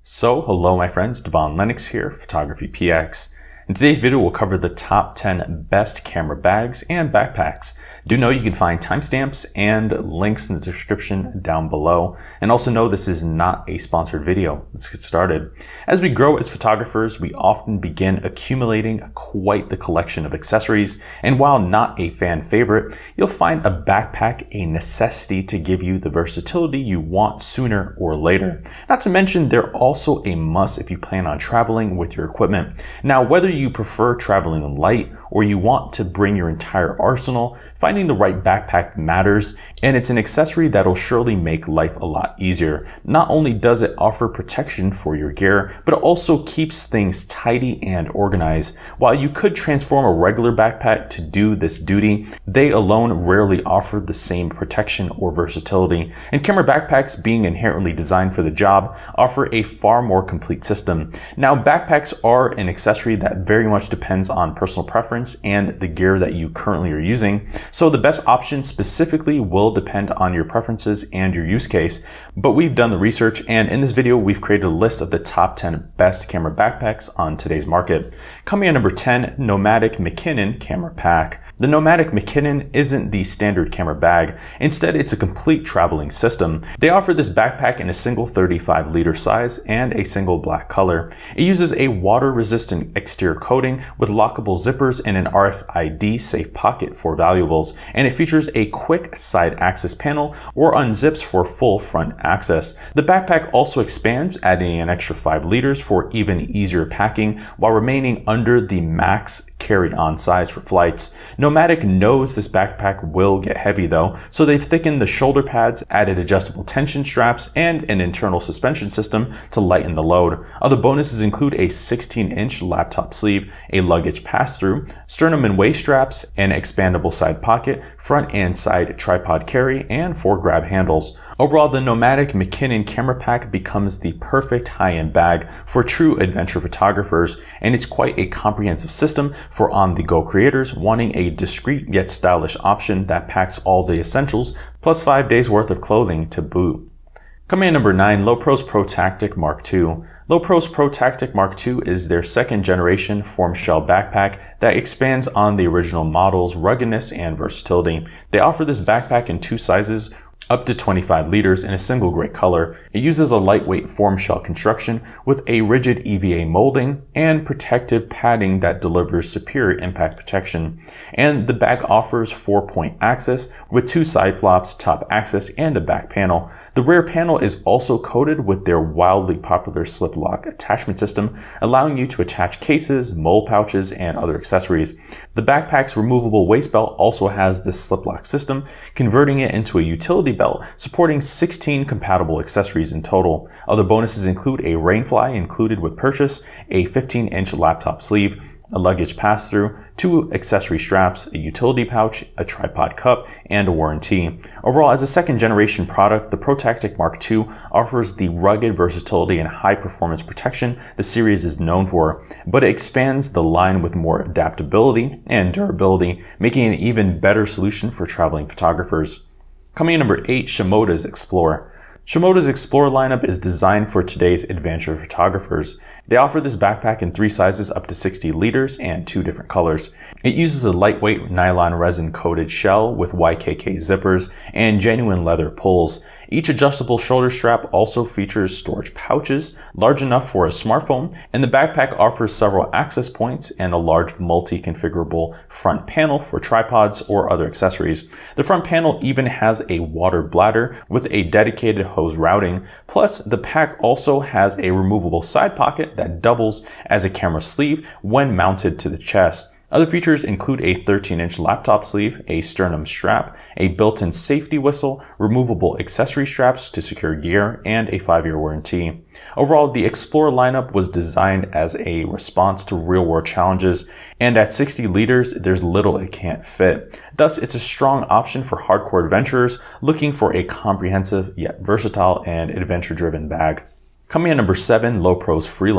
Hello my friends, Devaun Lennox here, PhotographyPX. In today's video, we'll cover the top 10 best camera bags and backpacks. Do know you can find timestamps and links in the description down below. And also know this is not a sponsored video. Let's get started. As we grow as photographers, we often begin accumulating quite the collection of accessories. And while not a fan favorite, you'll find a backpack a necessity to give you the versatility you want sooner or later. Not to mention, they're also a must if you plan on traveling with your equipment. Now, whether you prefer traveling light or you want to bring your entire arsenal, finding the right backpack matters, and it's an accessory that'll surely make life a lot easier. Not only does it offer protection for your gear, but it also keeps things tidy and organized. While you could transform a regular backpack to do this duty, they alone rarely offer the same protection or versatility. And camera backpacks, being inherently designed for the job, offer a far more complete system. Now, backpacks are an accessory that very much depends on personal preference and the gear that you currently are using. So the best option specifically will depend on your preferences and your use case. But we've done the research, and in this video, we've created a list of the top 10 best camera backpacks on today's market. Coming in number 10, Nomadic McKinnon Camera Pack. The Nomadic McKinnon isn't the standard camera bag. Instead, it's a complete traveling system. They offer this backpack in a single 35-liter size and a single black color. It uses a water-resistant exterior coating with lockable zippers and an RFID safe pocket for valuables, and it features a quick side access panel or unzips for full front access. The backpack also expands, adding an extra 5 liters for even easier packing while remaining under the max carry-on size for flights. Nomadic knows this backpack will get heavy though, so they've thickened the shoulder pads, added adjustable tension straps, and an internal suspension system to lighten the load. Other bonuses include a 16-inch laptop sleeve, a luggage pass-through, sternum and waist straps, an expandable side pocket, front and side tripod carry, and 4 grab handles. Overall, the Nomadic McKinnon Camera Pack becomes the perfect high-end bag for true adventure photographers, and it's quite a comprehensive system for on-the-go creators wanting a discreet yet stylish option that packs all the essentials, plus 5 days worth of clothing to boot. Coming in number 9, Lowpros Pro Tactic Mark II. Lowpros Pro Tactic Mark II is their second generation form shell backpack that expands on the original model's ruggedness and versatility. They offer this backpack in 2 sizes, up to 25 liters in a single gray color. It uses a lightweight form shell construction with a rigid EVA molding and protective padding that delivers superior impact protection. And the bag offers 4-point access with 2 side flops, top access, and a back panel. The rear panel is also coated with their wildly popular slip lock attachment system, allowing you to attach cases, mole pouches, and other accessories. The backpack's removable waist belt also has this slip lock system, converting it into a utility belt, supporting 16 compatible accessories in total. Other bonuses include a rainfly included with purchase, a 15-inch laptop sleeve, a luggage pass-through, 2 accessory straps, a utility pouch, a tripod cup, and a warranty. Overall, as a second-generation product, the Pro Tactic Mark II offers the rugged versatility and high-performance protection the series is known for, but it expands the line with more adaptability and durability, making it an even better solution for traveling photographers. Coming in number 8, Shimoda's Explore. Shimoda's Explore lineup is designed for today's adventure photographers. They offer this backpack in 3 sizes up to 60 liters and 2 different colors. It uses a lightweight nylon resin coated shell with YKK zippers and genuine leather pulls. Each adjustable shoulder strap also features storage pouches large enough for a smartphone, and the backpack offers several access points and a large multi-configurable front panel for tripods or other accessories. The front panel even has a water bladder with a dedicated hose routing, plus the pack also has a removable side pocket that doubles as a camera sleeve when mounted to the chest. Other features include a 13-inch laptop sleeve, a sternum strap, a built-in safety whistle, removable accessory straps to secure gear, and a 5-year warranty. Overall, the Explorer lineup was designed as a response to real-world challenges, and at 60 liters, there's little it can't fit. Thus, it's a strong option for hardcore adventurers looking for a comprehensive yet versatile and adventure-driven bag. Coming in number 7, Lowpros Freeline.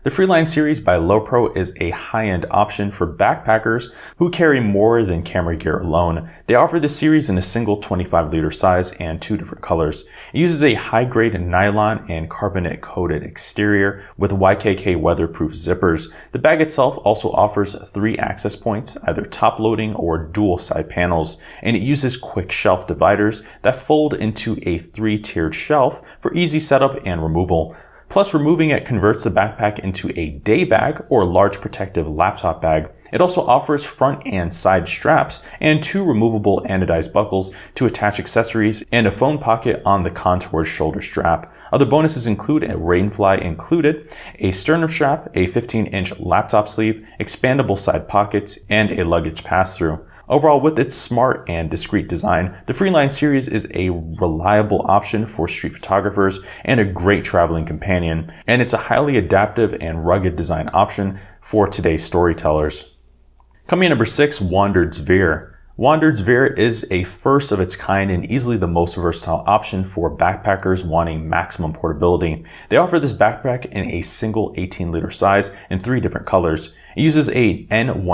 The Freeline series by LOPRO is a high-end option for backpackers who carry more than camera gear alone. They offer this series in a single 25-liter size and 2 different colors. It uses a high-grade nylon and carbonate-coated exterior with YKK weatherproof zippers. The bag itself also offers 3 access points, either top-loading or dual side panels, and it uses quick shelf dividers that fold into a 3-tiered shelf for easy setup and removal. Plus, removing it converts the backpack into a day bag or large protective laptop bag. It also offers front and side straps and 2 removable anodized buckles to attach accessories and a phone pocket on the contoured shoulder strap. Other bonuses include a rainfly included, a sternum strap, a 15-inch laptop sleeve, expandable side pockets, and a luggage pass-through. Overall, with its smart and discreet design, the Freeline series is a reliable option for street photographers and a great traveling companion, and it's a highly adaptive and rugged design option for today's storytellers. Coming in number 6, Wandered's Veer. Wandered's Veer is a first of its kind and easily the most versatile option for backpackers wanting maximum portability. They offer this backpack in a single 18-liter size in 3 different colors. It uses a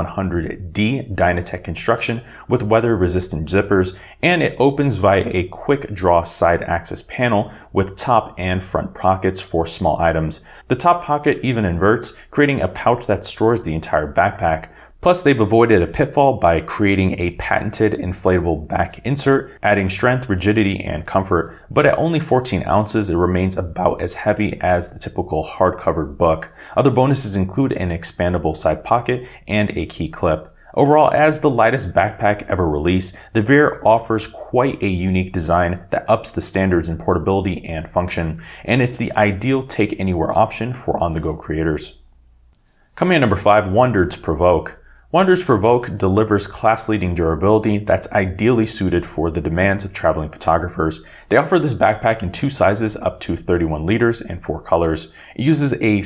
N100D Dynatech construction with weather-resistant zippers, and it opens via a quick draw side access panel with top and front pockets for small items. The top pocket even inverts, creating a pouch that stores the entire backpack. Plus, they've avoided a pitfall by creating a patented inflatable back insert, adding strength, rigidity, and comfort. But at only 14 ounces, it remains about as heavy as the typical hard-covered book. Other bonuses include an expandable side pocket and a key clip. Overall, as the lightest backpack ever released, the Veer offers quite a unique design that ups the standards in portability and function, and it's the ideal take-anywhere option for on-the-go creators. Coming in number 5, Wandered's Provoke. Wandered's Provoke delivers class-leading durability that's ideally suited for the demands of traveling photographers. They offer this backpack in 2 sizes up to 31 liters and 4 colors. It uses a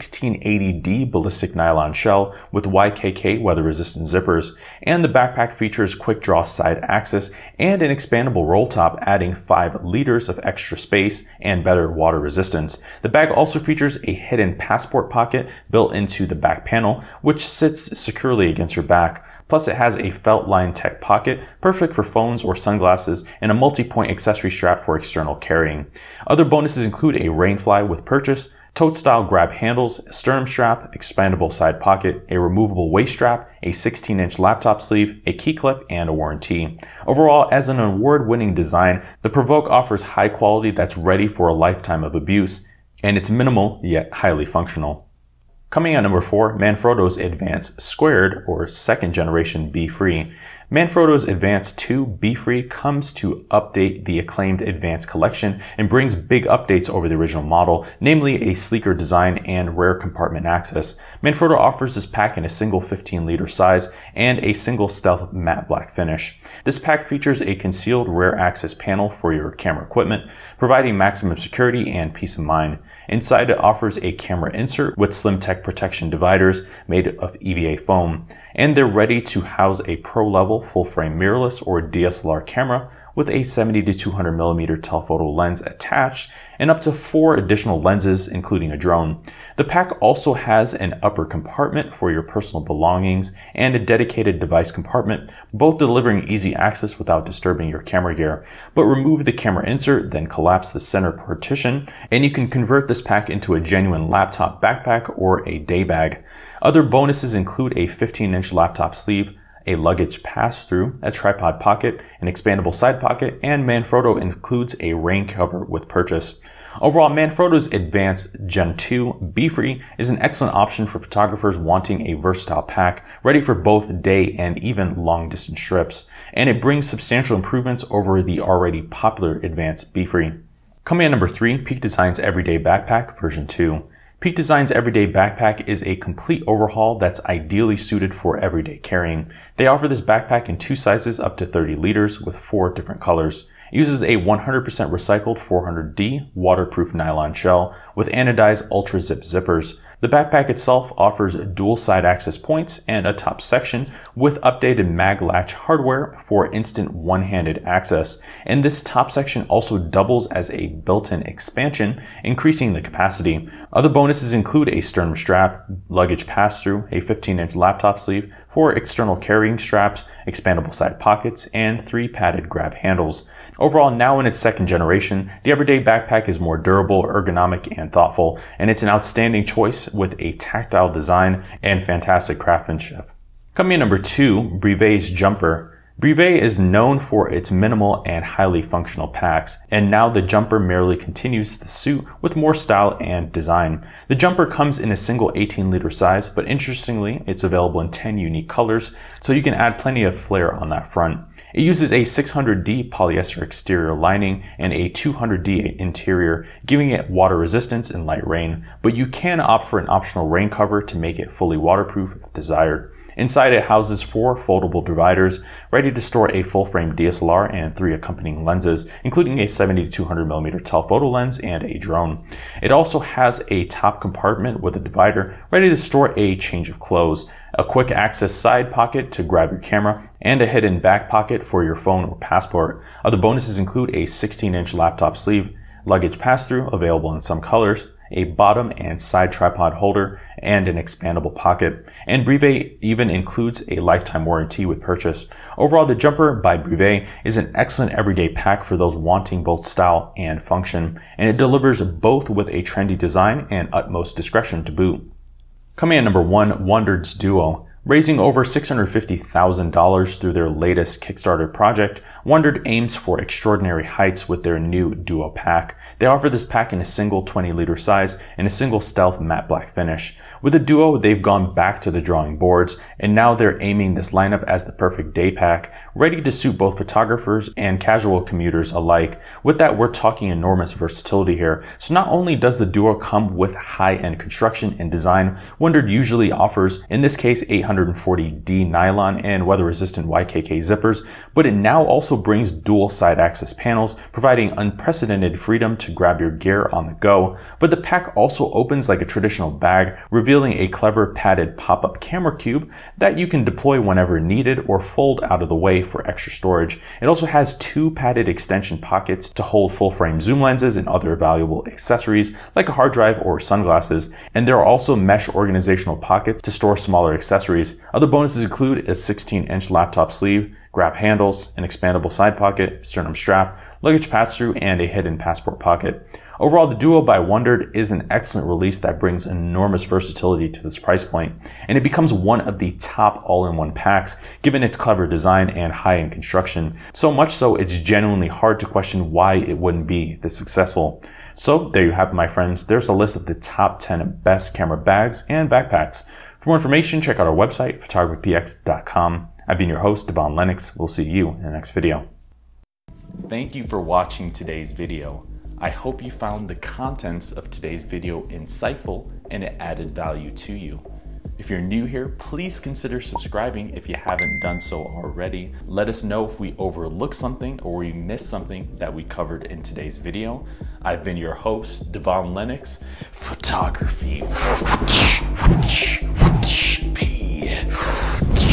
1680D ballistic nylon shell with YKK weather-resistant zippers, and the backpack features quick draw side access and an expandable roll top, adding 5 liters of extra space and better water resistance. The bag also features a hidden passport pocket built into the back panel, which sits securely against your back. Plus, it has a felt-lined tech pocket, perfect for phones or sunglasses, and a multi-point accessory strap for external carrying. Other bonuses include a rainfly with purchase, tote-style grab handles, a sternum strap, expandable side pocket, a removable waist strap, a 16-inch laptop sleeve, a key clip, and a warranty. Overall, as an award-winning design, the Provoke offers high quality that's ready for a lifetime of abuse, and it's minimal yet highly functional. Coming at number 4, Manfrotto's Advance Squared, or 2nd generation B-Free. Manfrotto's Advance 2 B-Free comes to update the acclaimed Advance collection and brings big updates over the original model, namely a sleeker design and rear compartment access. Manfrotto offers this pack in a single 15-liter size and a single stealth matte black finish. This pack features a concealed rear access panel for your camera equipment, providing maximum security and peace of mind. Inside, it offers a camera insert with slim tech protection dividers made of EVA foam, and they're ready to house a pro-level full-frame mirrorless or DSLR camera with a 70-200mm telephoto lens attached and up to 4 additional lenses, including a drone. The pack also has an upper compartment for your personal belongings and a dedicated device compartment, both delivering easy access without disturbing your camera gear. But remove the camera insert, then collapse the center partition, and you can convert this pack into a genuine laptop backpack or a day bag. Other bonuses include a 15-inch laptop sleeve, a luggage pass-through, a tripod pocket, an expandable side pocket, and Manfrotto includes a rain cover with purchase. Overall, Manfrotto's Advance Gen 2 B-Free is an excellent option for photographers wanting a versatile pack, ready for both day and even long-distance trips, and it brings substantial improvements over the already popular Advance B-Free. Coming at number 3, Peak Design's Everyday Backpack version 2. Peak Design's Everyday Backpack is a complete overhaul that's ideally suited for everyday carrying. They offer this backpack in 2 sizes up to 30 liters with 4 different colors. It uses a 100% recycled 400D waterproof nylon shell with anodized ultra zip zippers. The backpack itself offers dual side access points and a top section with updated mag latch hardware for instant one-handed access. And this top section also doubles as a built-in expansion, increasing the capacity. Other bonuses include a sternum strap, luggage pass-through, a 15-inch laptop sleeve for external carrying straps, expandable side pockets, and 3 padded grab handles. Overall, now in its second generation, the everyday backpack is more durable, ergonomic, and thoughtful, and it's an outstanding choice with a tactile design and fantastic craftsmanship. Coming in number 2, Brevet's Jumper. Brevet is known for its minimal and highly functional packs, and now the Jumper merely continues the suit with more style and design. The Jumper comes in a single 18-liter size, but interestingly, it's available in 10 unique colors, so you can add plenty of flair on that front. It uses a 600D polyester exterior lining and a 200D interior, giving it water resistance in light rain, but you can opt for an optional rain cover to make it fully waterproof if desired. Inside, it houses 4 foldable dividers, ready to store a full-frame DSLR and 3 accompanying lenses, including a 70-200mm telephoto lens and a drone. It also has a top compartment with a divider, ready to store a change of clothes, a quick access side pocket to grab your camera, and a hidden back pocket for your phone or passport. Other bonuses include a 16-inch laptop sleeve, luggage pass-through available in some colors, a bottom and side tripod holder, and an expandable pocket. And Brevet even includes a lifetime warranty with purchase. Overall, the Jumper by Brevet is an excellent everyday pack for those wanting both style and function, and it delivers both with a trendy design and utmost discretion to boot. Coming at number 1, Wondered's Duo. Raising over $650,000 through their latest Kickstarter project, Wondered aims for extraordinary heights with their new Duo pack. They offer this pack in a single 20-liter size and a single stealth matte black finish. With the Duo, they've gone back to the drawing boards, and now they're aiming this lineup as the perfect day pack, ready to suit both photographers and casual commuters alike. With that, we're talking enormous versatility here. So not only does the Duo come with high-end construction and design Wondered usually offers, in this case 840D nylon and weather-resistant YKK zippers, but it now also brings dual side access panels, providing unprecedented freedom to grab your gear on the go. But the pack also opens like a traditional bag, revealing a clever padded pop-up camera cube that you can deploy whenever needed or fold out of the way for extra storage. It also has 2 padded extension pockets to hold full-frame zoom lenses and other valuable accessories like a hard drive or sunglasses, and there are also mesh organizational pockets to store smaller accessories. Other bonuses include a 16-inch laptop sleeve, grab handles, an expandable side pocket, sternum strap, luggage pass-through, and a hidden passport pocket. Overall, the Duo by Wondered is an excellent release that brings enormous versatility to this price point, and it becomes one of the top all-in-one packs given its clever design and high-end construction. So much so, it's genuinely hard to question why it wouldn't be this successful. So there you have it, my friends. There's a list of the top 10 best camera bags and backpacks. For more information, check out our website, photographypx.com. I've been your host, Devaun Lennox. We'll see you in the next video. Thank you for watching today's video. I hope you found the contents of today's video insightful and it added value to you. If you're new here, please consider subscribing if you haven't done so already. Let us know if we overlooked something or we missed something that we covered in today's video. I've been your host, Devaun Lennox. Photography.